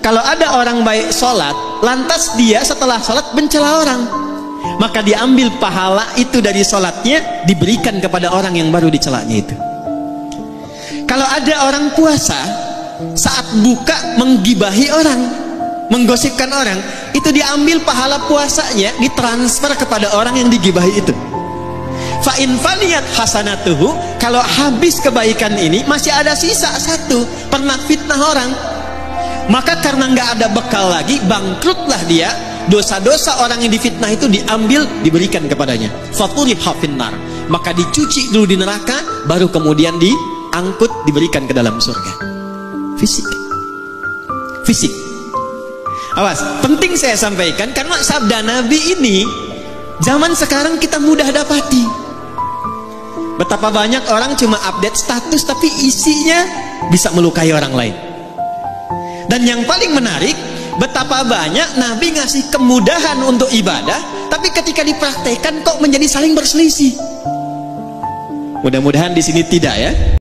Kalau ada orang baik sholat, lantas dia setelah sholat mencela orang, maka diambil pahala itu dari sholatnya, diberikan kepada orang yang baru dicelanya itu. Kalau ada orang puasa, saat buka menggibahi orang, menggosipkan orang, itu diambil pahala puasanya, ditransfer kepada orang yang digibahi itu. Fa in faniyat hasanatuhu, kalau habis kebaikan ini masih ada sisa satu, pernah fitnah orang, maka karena nggak ada bekal lagi, bangkrutlah dia. Dosa-dosa orang yang difitnah itu diambil, diberikan kepadanya. Faturiha finnar, maka dicuci dulu di neraka, baru kemudian diangkut, diberikan ke dalam surga. Fisik. Awas, penting saya sampaikan karena sabda Nabi ini zaman sekarang kita mudah dapati. Betapa banyak orang cuma update status tapi isinya bisa melukai orang lain. Dan yang paling menarik, betapa banyak Nabi ngasih kemudahan untuk ibadah, tapi ketika dipraktekkan kok menjadi saling berselisih. Mudah-mudahan di sini tidak ya.